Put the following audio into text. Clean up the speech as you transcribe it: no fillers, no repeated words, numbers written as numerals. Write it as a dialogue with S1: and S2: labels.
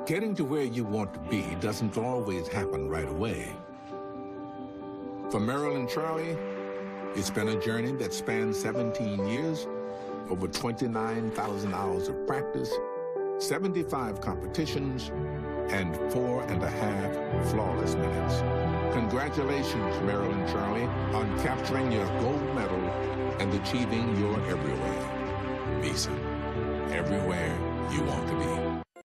S1: Getting to where you want to be doesn't always happen right away. For Meryl and Charlie, it's been a journey that spans 17 years, over 29,000 hours of practice, 75 competitions, and 4.5 flawless minutes. Congratulations, Meryl and Charlie, on capturing your gold medal and achieving your everywhere. Visa, everywhere you want to be.